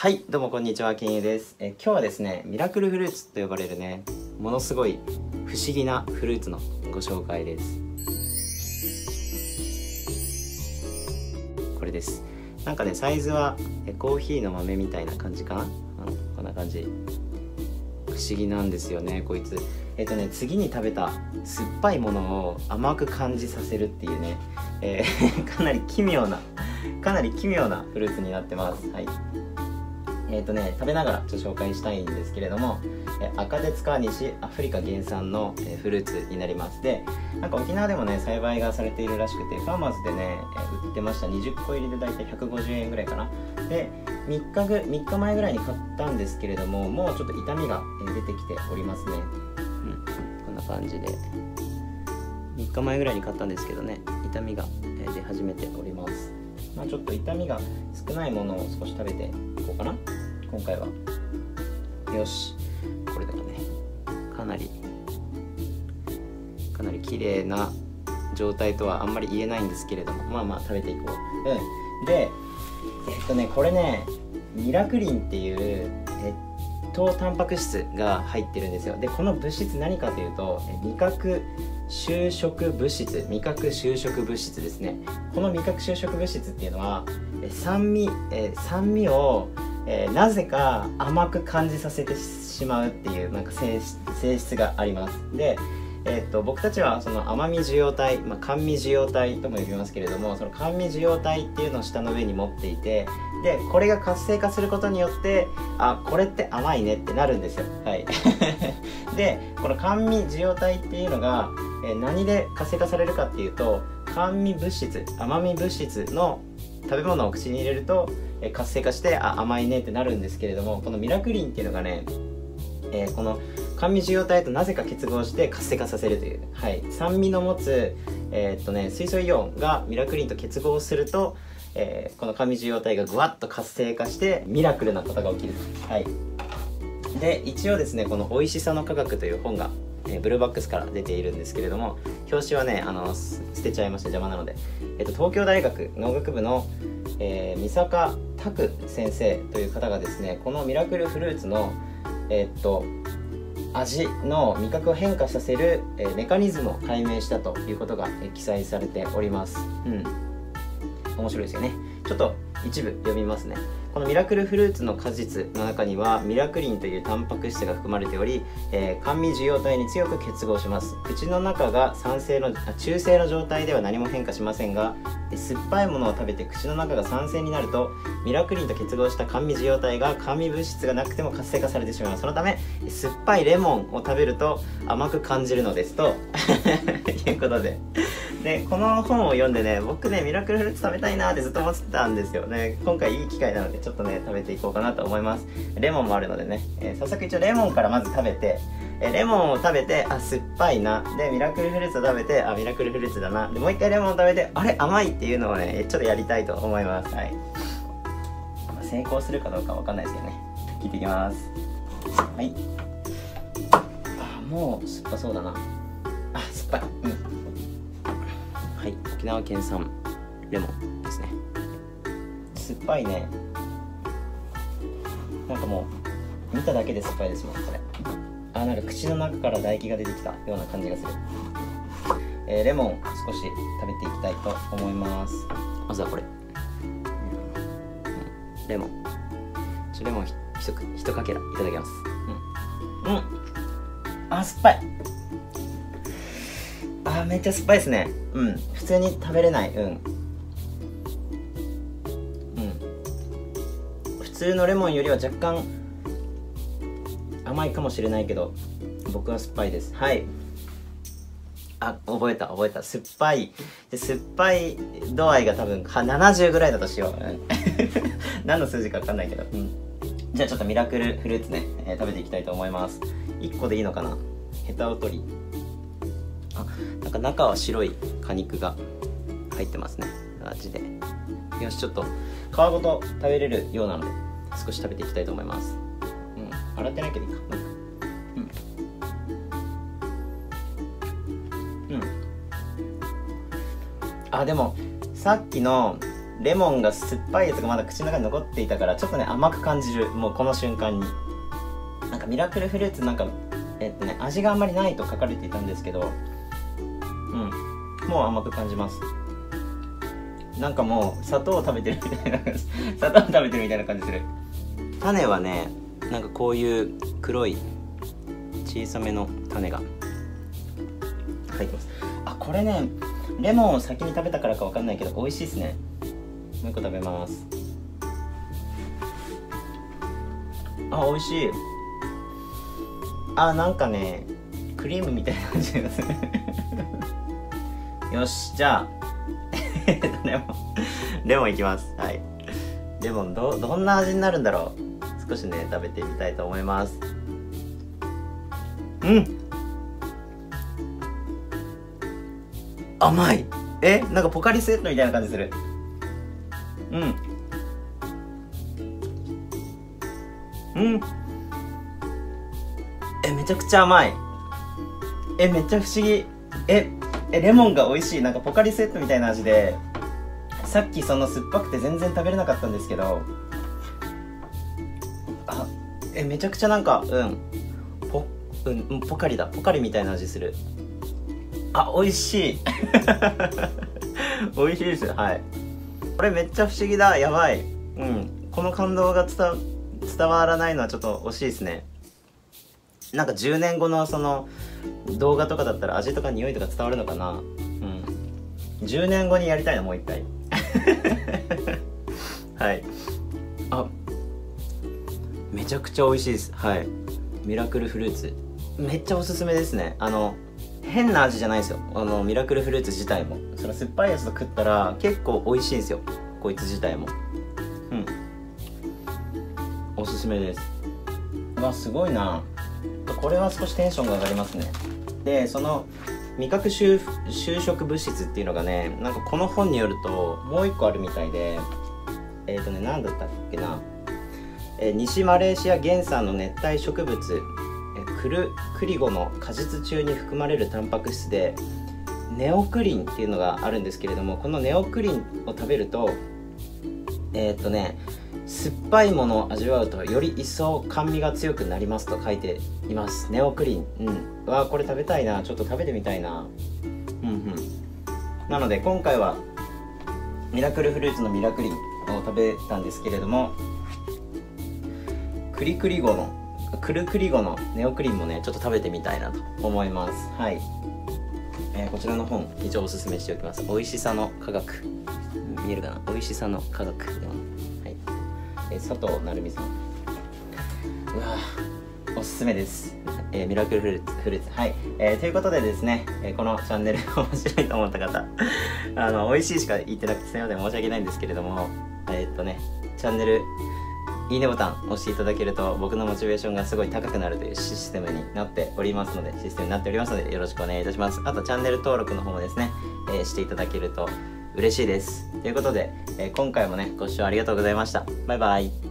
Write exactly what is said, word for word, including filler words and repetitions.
はい、どうもこんにちは、けんゆです。え今日はですね、ミラクルフルーツと呼ばれるね、ものすごい不思議なフルーツのご紹介です。これです。なんかね、サイズはえコーヒーの豆みたいな感じかな、うん、こんな感じ。不思議なんですよね、こいつ。えっとね、次に食べた酸っぱいものを甘く感じさせるっていうね、えー、かなり奇妙なかなり奇妙なフルーツになってます。はい。えーとね、食べながらちょっと紹介したいんですけれども、えアカデツカ西アフリカ原産の、えフルーツになります。で、なんか沖縄でもね栽培がされているらしくて、ファーマーズでね、え売ってました。にじゅっこ入りでだいたいひゃくごじゅうえんぐらいかな。でみっかぐみっかまえぐらいに買ったんですけれども、もうちょっと痛みが出てきておりますね。うん、こんな感じでみっかまえぐらいに買ったんですけどね、痛みが出始めております。まあ、ちょっと痛みが少ないものを少し食べていこうかな、今回は。よし、これでもね、かなりかなり綺麗な状態とはあんまり言えないんですけれども、まあまあ食べていこう。うん、で、えっとね、これね、ミラクリンっていうえ糖タンパク質が入ってるんですよ。で、この物質何かというと、味覚修飾物質味覚修飾物質ですね。この味覚修飾物質っていうのは酸味、えー、酸味を、えー、なぜか甘く感じさせてしまうっていうなんか性質、性質があります。で、えー、っと僕たちはその甘み受容体、まあ、甘味受容体とも呼びますけれども、その甘味受容体っていうのを舌の上に持っていて、でこれが活性化することによって、あ、これって甘いねってなるんですよ。はいでこの甘味受容体っていうのが、えー、何で活性化されるかっていうと、甘味物質甘み物質の食べ物を口に入れると、えー、活性化して、あ、甘いねってなるんですけれども、このミラクリンっていうのがね、えー、この甘味受容体となぜか結合して活性化させるという、はい、酸味の持つ、えーっとね、水素イオンがミラクリンと結合すると、えー、この甘味受容体がぐわっと活性化してミラクルなことが起きる。はい、で一応ですね、この「おいしさの科学」という本が、えー、ブルーバックスから出ているんですけれども、表紙はね、あの捨てちゃいました、邪魔なので。えっと、東京大学農学部の、えー、三坂拓先生という方がですね、このミラクルフルーツのえー、っと味の味覚を変化させる、えー、メカニズムを解明したということが、えー、記載されております。うん、面白いですよね。ちょっと一部読みますね。このミラクルフルーツの果実の中にはミラクリンというタンパク質が含まれており、えー、甘味受容体に強く結合します。口の中が酸性の中性の状態では何も変化しませんが、酸っぱいものを食べて口の中が酸性になると、ミラクリンと結合した甘味受容体が甘味物質がなくても活性化されてしまいます。そのため酸っぱいレモンを食べると甘く感じるのですということで。でこの本を読んでね、僕ねミラクルフルーツ食べたいなってずっと思ってたんですよね。今回いい機会なのでちょっとね食べていこうかなと思います。レモンもあるのでね、えー、早速一応レモンからまず食べて、えー、レモンを食べて、あ、酸っぱいな、でミラクルフルーツを食べて、あ、ミラクルフルーツだな、でもう一回レモンを食べて、あれ甘いっていうのをねちょっとやりたいと思います。はい、まあ、成功するかどうかわかんないですけどね、聞いていきます。はい、あ、もう酸っぱそうだな。あ、酸っぱい。うん、はい、沖縄県産レモンですね。酸っぱいね。なんかもう見ただけで酸っぱいですもん、これ。あ、なんか口の中から唾液が出てきたような感じがする。えー、レモン少し食べていきたいと思います。まずはこれ、うん、レモンちょレモンひとひとかけらいただきます。うん、うん、あ、酸っぱい。あ、めっちゃ酸っぱいですね。うん、普通に食べれない。うん、うん、普通のレモンよりは若干甘いかもしれないけど、僕は酸っぱいです。はい、あ、覚えた覚えた。酸っぱいで、酸っぱい度合いが多分ななじゅうぐらいだとしよう。うん、何の数字か分かんないけど、うん、じゃあちょっとミラクルフルーツね、えー、食べていきたいと思います。いっこでいいのかな。ヘタを取り、あ、なんか中は白い果肉が入ってますね。味で、よし、ちょっと皮ごと食べれるようなので少し食べていきたいと思います。うん、洗ってないけどいいか。うん、うん、あ、でもさっきのレモンが酸っぱいやつがまだ口の中に残っていたからちょっとね甘く感じる、もうこの瞬間に。なんかミラクルフルーツなんかえっとね味があんまりないと書かれていたんですけど、うんもう甘く感じます。なんかもう砂糖を食べてるみたいな砂糖を食べてるみたいな感じする。種はねなんかこういう黒い小さめの種が入ってます。あ、これねレモンを先に食べたからかわかんないけど美味しいですね。もう一個食べます。あ、美味しい。あ、なんかねクリームみたいな感じがするよし、じゃあレモンレモンいきます。はい、レモン ど, どんな味になるんだろう。少しね食べてみたいと思います。うん、甘い。え、なんかポカリスエットみたいな感じする。うんうんえ、めちゃくちゃ甘い。え、めっちゃ不思議。ええレモンが美味しい。なんかポカリスエットみたいな味で、さっきその酸っぱくて全然食べれなかったんですけど、あえめちゃくちゃなんかうんポうんポカリだポカリみたいな味する。あ、美味しい美味しいです。はい、これめっちゃ不思議だ。やばい。うん、この感動が伝わ伝わらないのはちょっと惜しいですね。なんかじゅうねんごのその動画とかだったら味とか匂いとか伝わるのかな。うん、じゅうねんごにやりたいな、もう一回はい、あめちゃくちゃ美味しいです。はい、ミラクルフルーツめっちゃおすすめですね。あの変な味じゃないですよ。あのミラクルフルーツ自体もその酸っぱいやつと食ったら結構美味しいんですよ、こいつ自体も。うん、おすすめです。うわ、すごいな。これは少しテンションが上がりますね。で、その味覚修修飾物質っていうのがね、なんかこの本によるともう一個あるみたいで、えっとね何だったっけな、えー、西マレーシア原産の熱帯植物、えー、クルクリゴの果実中に含まれるタンパク質でネオクリンっていうのがあるんですけれども、このネオクリンを食べるとえー、っとね酸っぱいものを味わうとより一層甘味が強くなりますと書いています。ネオクリン。うん。うわー、これ食べたいな。ちょっと食べてみたいな。うんうん。なので今回はミラクルフルーツのミラクリンを食べたんですけれども、クリクリゴのクルクリゴのネオクリンもねちょっと食べてみたいなと思います。はい、えー、こちらの本一応おすすめしておきます。美味しさの科学、見えるかな。美味しさの科学。え佐藤成美さん、うわおすすめです、えー、ミラクルフルーツフルーツはい、えー、ということでですね、えー、このチャンネル面白いと思った方あの美味しいしか言ってなくてすいません、申し訳ないんですけれども、えー、っとねチャンネルいいねボタン押していただけると僕のモチベーションがすごい高くなるというシステムになっておりますのでシステムになっておりますのでよろしくお願いいたします。あとチャンネル登録の方もですね、えー、していただけると嬉しいです。ということで、えー、今回もねご視聴ありがとうございました。バイバイ。